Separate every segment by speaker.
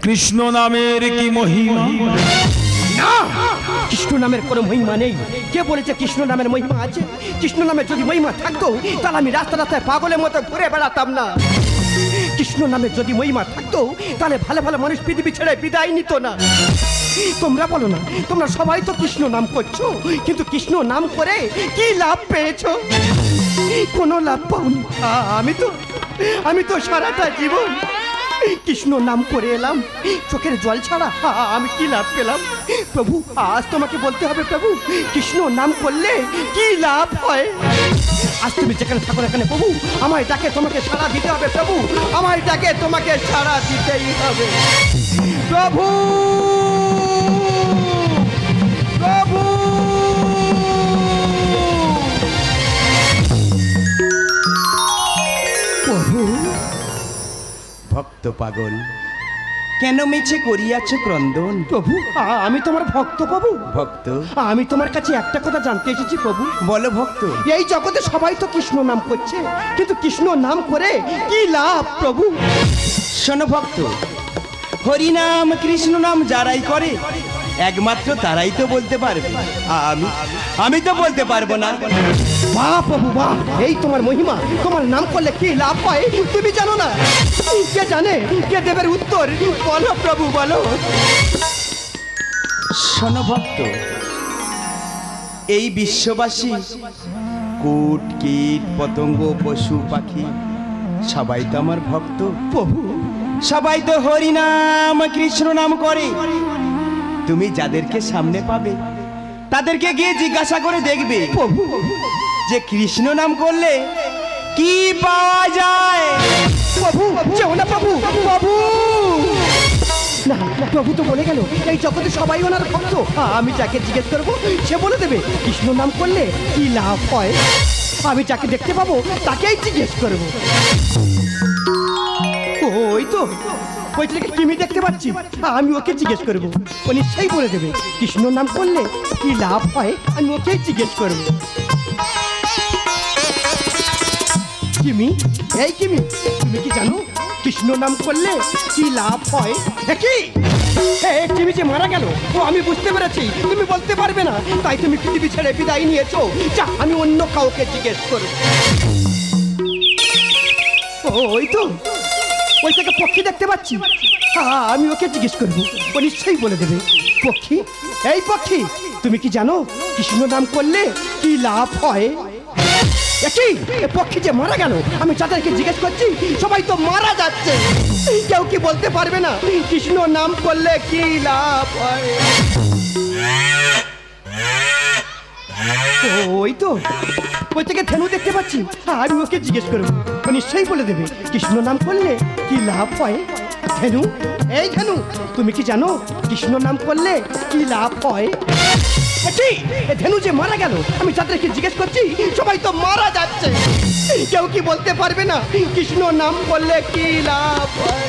Speaker 1: কৃষ্ণ নামের কি মহিমা?
Speaker 2: না, কৃষ্ণ নামের কোনো মহিমা নেই। কে বলেছে কৃষ্ণ নামের মহিমা আছে? কৃষ্ণ নামের যদি মহিমা থাকতো তাহলে আমি রাস্তা রাস্তায় পাগলের মতো ঘুরে বেড়াতাম না। কৃষ্ণ নামের যদি মহিমা থাকতো তাহলে ভালো ভালো মানুষ পৃথিবী ছেড়ে বিদায় নিত না। তোমরা বলো না, তোমরা সবাই তো কৃষ্ণ নাম করছো, কিন্তু কৃষ্ণ নাম করে কি লাভ পেয়েছো? কোনো লাভ পাওনি। আমি তো সারাটা জীবন কৃষ্ণ নাম করে এলাম, চোখের জল ছাড়া আমি কি লাভ পেলাম? প্রভু, আজ তোমাকে বলতে হবে প্রভু, কৃষ্ণ নাম করলে কি লাভ হয়? আজ তুমি যেখানে থাকো এখানে প্রভু, আমায় ডাকে তোমাকে সাড়া দিতে হবে প্রভু, আমায় ডাকে তোমাকে সাড়া দিতেই হবে প্রভু। প্রভু প্রভু।
Speaker 3: ভক্ত পাগল, কেন মিছে করিয়াছ ক্রন্দন?
Speaker 2: প্রভু, আমি তোমার ভক্ত প্রভু।
Speaker 3: ভক্ত,
Speaker 2: আমি তোমার কাছে একটা কথা জানতে এসেছি প্রভু।
Speaker 3: বলো ভক্ত।
Speaker 2: এই জগতে সবাই তো কৃষ্ণ নাম করছে, কিন্তু কৃষ্ণ নাম করে কি লাভ প্রভু?
Speaker 3: শোনো ভক্ত, হরি নাম কৃষ্ণ নাম যারাই করে একমাত্র তারাই তো বলতে পারবে। আমি তো বলতে পারবো না।
Speaker 2: বাহ প্রভু বাহ, এই তোমার মহিমা। তোমার নাম করলে কি লাভ হয় তুমি জানো না? কে জানে? কে দেবের উত্তর? বলো প্রভু বলো।
Speaker 3: শোনো ভক্ত, এই বিশ্ববাসী কূট কীট পতঙ্গ পশু পাখি সবাই তো আমার ভক্ত
Speaker 2: প্রভু।
Speaker 3: সবাই তো হরি নাম কৃষ্ণ নাম করে। তুমি যাদেরকে সামনে পাবে তাদেরকে গিয়ে জিজ্ঞাসা করে দেখবে
Speaker 2: প্রভু
Speaker 3: যে কৃষ্ণ নাম করলে কি পাওয়া যায়।
Speaker 2: প্রভু যেও না প্রভু। প্রভু না, প্রভু তো বলে গেল এই জগতে সবাই ওনার ভক্ত। আমি যাকে জিজ্ঞেস করবো সে বলে দেবে কৃষ্ণ নাম করলে কি লাভ হয়। আমি যাকে দেখতে পাবো তাকেই জিজ্ঞেস করবো। ওই তো ওই ছেলেকে কিমি দেখতে পাচ্ছি, আমি ওকে জিজ্ঞেস করবো। ও নিশ্চয়ই বলে দেবে কৃষ্ণ নাম করলে কি লাভ হয়। আমি ওকেই জিজ্ঞেস করবো। কিমি, এই কিমি, তুমি কি জানো কৃষ্ণ নাম করলে কি লাভ হয়? কি কিমি যে মারা গেল ও আমি বুঝতে পেরেছি, তুমি বলতে পারবে না, তাই তুমি পৃথিবী ছেড়ে বিদায় নিয়েছো। যা, আমি অন্য কাউকে জিজ্ঞেস করবো। ওই তো ওই থেকে পক্ষী দেখতে পাচ্ছি, আমি ওকে জিজ্ঞেস করবো। ও নিশ্চয়ই বলে দেবে। পক্ষী, এই পক্ষী, তুমি কি জানো কৃষ্ণ নাম করলে কি লাভ হয়? কি পক্ষী যে মারা গেল, আমি যাদেরকে জিজ্ঞেস করছি সবাই তো মারা যাচ্ছে। কেউ কি বলতে পারবে না কৃষ্ণ নাম করলে কি লাভ হয়? ওই তো ওই থেকে ধেনু দেখতে পাচ্ছি, আমি ওকে জিজ্ঞেস করবো। ও নিশ্চয়ই বলে দেবে কৃষ্ণ নাম করলে কি লাভ হয়। ধেনু, এই ধেনু, তুমি কি জানো কৃষ্ণ নাম করলে কি লাভ হয়? ধেনু যে মারা গেল, আমি যাদেরকে জিজ্ঞেস করছি সবাই তো মারা যাচ্ছে। কেউ কি বলতে পারবে না কৃষ্ণ নাম করলে কি লাভ হয়?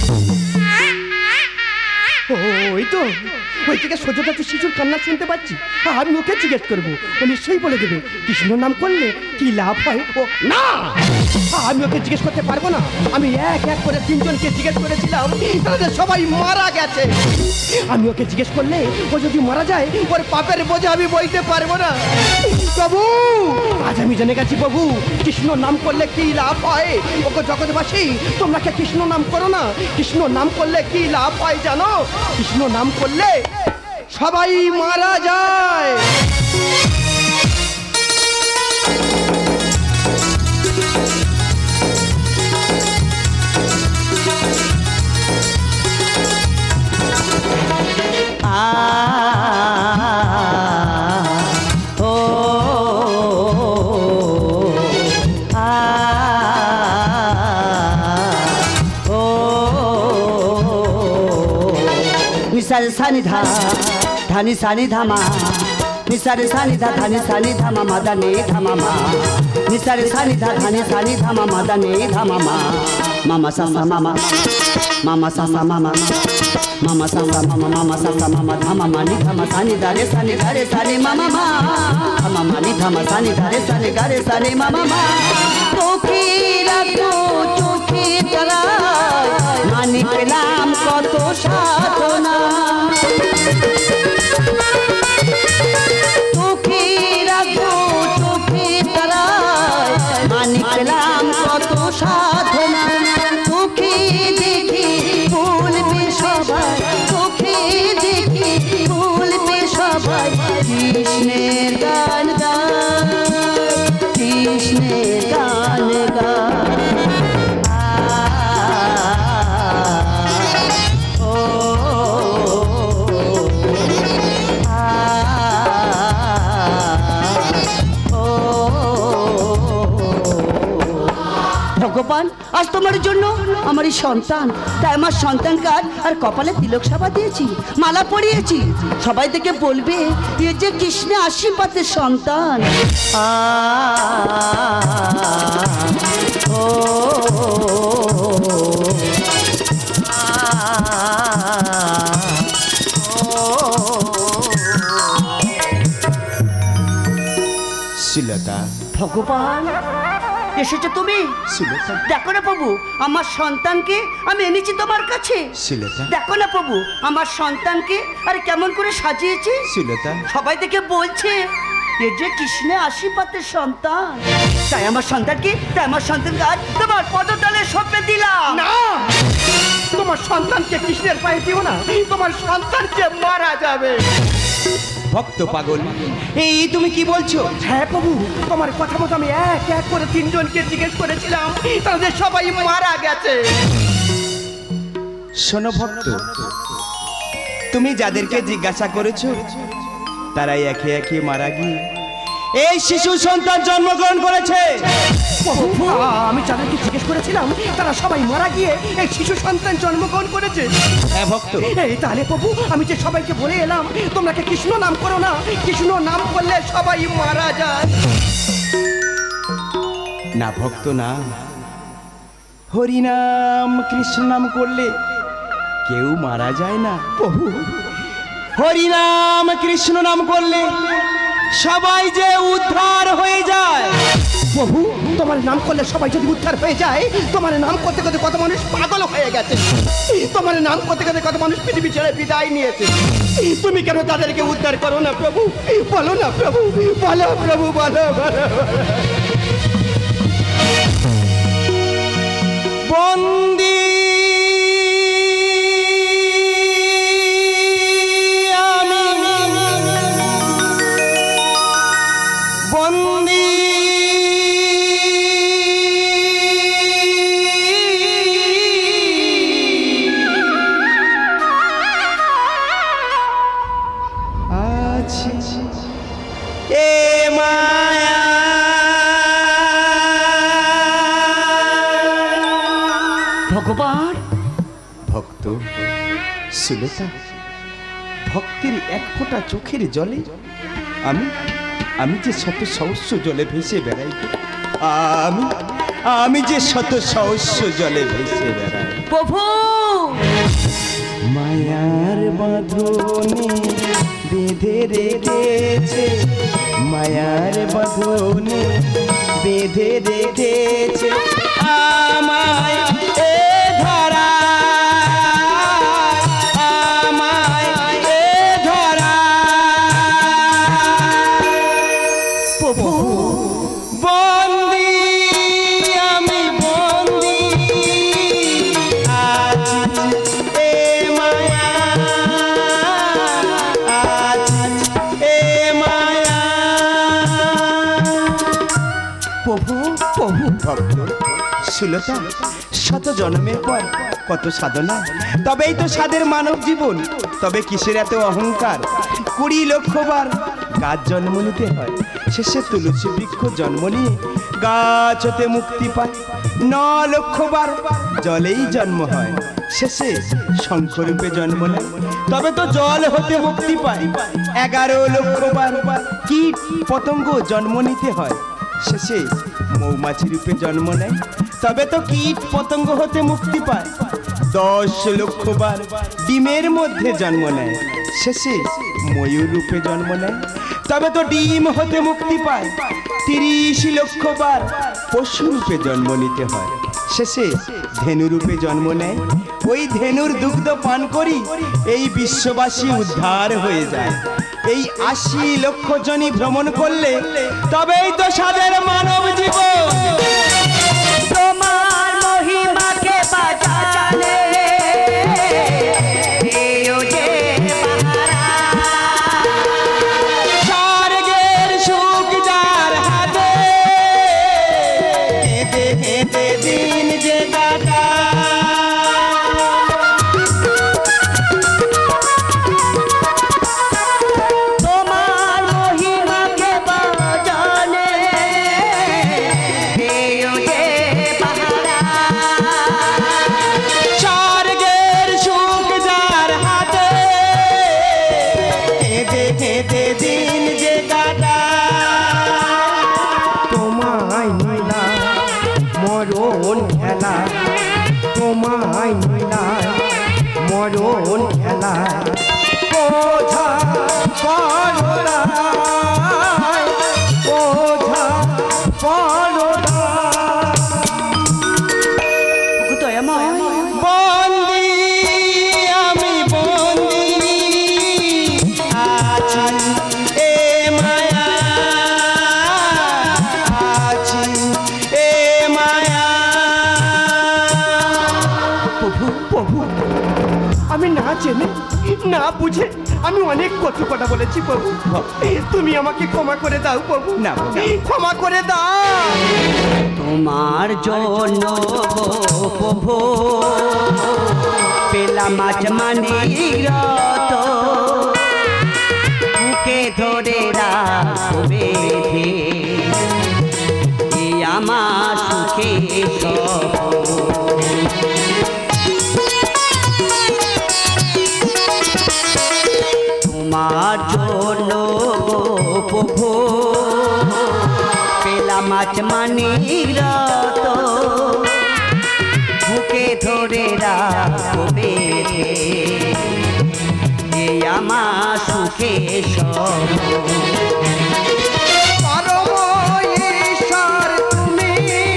Speaker 2: ওই তো ওই থেকে সোজা শিশুর কান্না শুনতে পাচ্ছি, আমি ওকে জিজ্ঞেস করবো। ও নিশ্চয়ই বলে দেবে কৃষ্ণ নাম করলে কি লাভ হয়। ও না, আমি ওকে জিজ্ঞেস করতে পারবো না। আমি এক এক করে তিনজনকে জিজ্ঞেস করেছিলাম, তাদের সবাই মারা গেছে। আমি ওকে জিজ্ঞেস করলে ও যদি মারা যায় ওর পাপের বোঝা আমি বইতে পারবো না। প্রভু, আজ আমি জেনে গেছি প্রভু কৃষ্ণ নাম করলে কি লাভ হয়। ওকে জগৎবাসী, তোমরা কে কৃষ্ণ নাম করো না? কৃষ্ণ নাম করলে কি লাভ হয় জানো? কৃষ্ণ নাম করলে সবাই মারা যায়।
Speaker 4: निसारे सानी धा धानी सानी धामा निसारे सानी धा धानी सानी धामा मदने धामा मा निसारे सानी धा धानी सानी धामा मदने धामा मा मामा सा मामा मामा सा मामा मामा सा मामा मामा सा मामा धामा मानी धामा सानी धारे सानी मामा मा धामा मानी धामा सानी धारे सानी मामा मा चोखी रखो चोखी তারায় মানি পেলাম কত সাধনা চোখে রাখো চোখে তারায় মানি পেলাম কত সাধনা চোখে দেখি বলবে সবাই চোখে দেখি বলবে সবাই কৃষ্ণের গান গায় কৃষ্ণের গান গায় ভগবান আজ তোমার জন্য আমার এই সন্তান তাই আমার সন্তানকে আর কপালে তিলক সাবা দিয়েছি মালা পরিয়েছি সবাই থেকে বলবে এ যে কৃষ্ণের আশীর্বাদের সন্তান
Speaker 3: শ্লীলতা
Speaker 4: ভগবান এসেছো তুমি
Speaker 3: শ্লীলতা
Speaker 4: দেখো না প্রভু আমার সন্তানকে আমি এনেছি তোমার কাছে
Speaker 3: শ্লীলতা
Speaker 4: দেখো না প্রভু আমার সন্তানকে আর কেমন করে সাজিয়েছি
Speaker 3: শ্লীলতা
Speaker 4: সবাই থেকে বলছে এ যে কৃষ্ণের আশীর্বাদের সন্তান তাই আমার সন্তানকে আজ তোমার পদতলে সঁপে দিলাম
Speaker 2: না তোমার সন্তানকে কৃষ্ণের পায়ে দিও না তোমার সন্তানকে মারা যাবে
Speaker 3: ভক্ত পাগল এই তুমি কি বলছো
Speaker 2: হ্যাঁ প্রভু তোমার কথা মতো আমি এক এক করে তিনজনকে জিজ্ঞেস করেছিলাম তাদের সবাই মারা গেছে
Speaker 3: শোনো ভক্ত তুমি যাদেরকে জিজ্ঞাসা করেছো তারাই একে একে মারা গিয়ে এই শিশু সন্তান জন্মগ্রহণ করেছে
Speaker 2: প্রভু আমি যাদেরকে জিজ্ঞেস করেছিলাম তারা সবাই মারা গিয়ে এই শিশু সন্তান জন্মগ্রহণ করেছে
Speaker 3: হ্যাঁ ভক্ত
Speaker 2: এই তাহলে প্রভু আমি যে সবাইকে বলে এলাম তোমরা কি কৃষ্ণ নাম করো না কৃষ্ণ নাম করলে সবাই মারা যায়
Speaker 3: না ভক্ত না হরিনাম কৃষ্ণ নাম করলে কেউ মারা যায় না
Speaker 2: প্রভু
Speaker 3: হরিনাম কৃষ্ণ নাম করলে সবাই যে উদ্ধার হয়ে যায়
Speaker 2: প্রভু তোমার নাম করলে সবাই যদি উদ্ধার হয়ে যায় তোমার নাম করতে করতে কত মানুষ পাগল হয়ে গেছে তোমার নাম করতে করতে কত মানুষ পৃথিবী ছেড়ে বিদায় নিয়েছে তুমি কেন তাদেরকে উদ্ধার করো না প্রভু বলো না প্রভু বলো প্রভু বলো বলো
Speaker 3: বন্দি বন্দি আছি এ মায়া
Speaker 4: ভগবান
Speaker 3: ভক্ত শ্লীলতা ভক্তের এক ফোঁটা চোখের জলে আমি আমি যে শত সহস্র জলে ভেসে বেড়াই আমি আমি যে শত সহস্র জলে ভেসে বেড়াই
Speaker 4: প্রভু
Speaker 3: মায়ার বাঁধনে বেঁধে রেখেছে মায়ার বাঁধনে বেঁধে রেখেছে আমায় এ ধরা আমায় এ ধরা
Speaker 2: প্রভু
Speaker 3: বন্দি আমি বন্দি আছি এ মায়া আছি এ মায়া
Speaker 2: প্রভু প্রভু
Speaker 3: ভক্ত শ্লীলতা শত জন্মের পর কত সাধনা তবেই তো সাদের মানব জীবন তবে কিসের এত অহংকার 20 লক্ষ বার গাছ জন্ম নিতে হয় শেষে তুলসী বৃক্ষ জন্ম নিয়ে গাছ হতে মুক্তি পায় 9 লক্ষ বার জলেই জন্ম হয় শেষে শঙ্খরূপে জন্ম নেয় তবে তো জল হতে মুক্তি পায় 11 লক্ষ বার কীট পতঙ্গ জন্ম নিতে হয় শেষে মৌমাছি রূপে জন্ম নেয় তবে তো কীট পতঙ্গ হতে মুক্তি পায় 10 লক্ষ বার ডিমের মধ্যে জন্ম নেয় শেষে ময়ূর রূপে জন্ম নেয় তবে তো ডিম হতে মুক্তি পায় 30 লক্ষ বার পশু রূপে জন্ম নিতে হয় শেষে ধেনু রূপে জন্ম নেয়, ওই ধেনুর দুগ্ধ পান করি এই বিশ্ববাসী উদ্ধার হয়ে যায়। এই ৮০ লক্ষ জনই ভ্রমণ করলে তবেই তো সাদের মানব জীবন।
Speaker 4: তোমার মহিমাকে বাজালে এও যে বাহারা,
Speaker 3: স্বর্গের সুখ যার হাতে কেঁদে কেঁদে দিন যে
Speaker 4: তোমার মহিমাকে বাজালে এও যে বাহারা,
Speaker 3: স্বর্গের সুখ যার হাতে কেঁদে কেঁদে দিন যে কাটা।
Speaker 2: তোমায় নীলা মরণ খেলা, তোমায় নীলা মরণ খেলা, ওঝা পরদায়, ওঝা পরদায়।
Speaker 4: দয়াময়
Speaker 3: বন্দি আমি বন্দি আছি এ মায়া, আছি এ মায়া।
Speaker 2: প্রভু প্রভু, আমি না জেনে না বুঝে আমি অনেক কটু কথা বলেছি প্রভু, তুমি আমাকে ক্ষমা করে দাও প্রভু,
Speaker 3: না, না।
Speaker 2: ক্ষমা করে দাও।
Speaker 4: তোমার জন্য গো প্রভু পেলাম মাছ মানিরত, বুকে ধরে রাখবে এই আমার সুখে তোমার জন্য গো প্রভু পেলাম মাছ মানিরত, বুকে ধরে রাখবে এই আমার সুখে সব।
Speaker 2: পরম ঈশ্বর তুমি,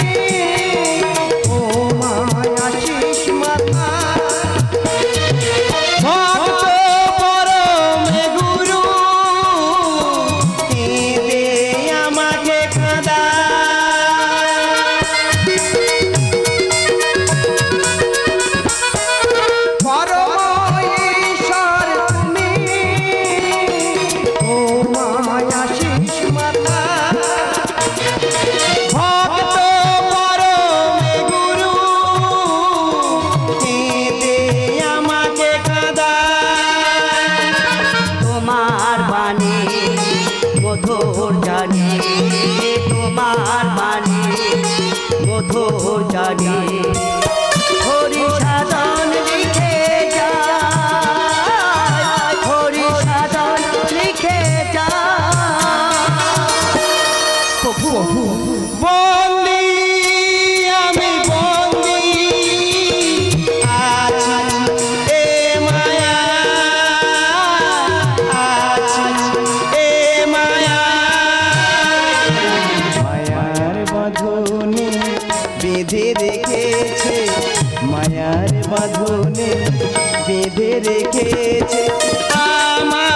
Speaker 2: ও মায়াশীষ মাতা,
Speaker 3: ভক্ত পরমে গুরু কেঁদে আমাকে কাঁদা।
Speaker 2: পরম ঈশ্বর তুমি, ও মায়াশীষ মাতা,
Speaker 3: ভক্ত পরমে গুরু কেঁদে আমাকে কাঁদা।
Speaker 4: তোমার বাণী মধুর জানি, তোমার বাণী মধুর জানি, হরি সাধন লিখে যায়, হরি সাধন লিখে যায়। প্রভু
Speaker 3: বন্দি আমি বন্দি আছি এ মায়া, আছি এ মায়া। মায়ার বাঁধনে বেঁধে রেখেছে, মায়ার বাঁধনে বেঁধে রেখেছে আমার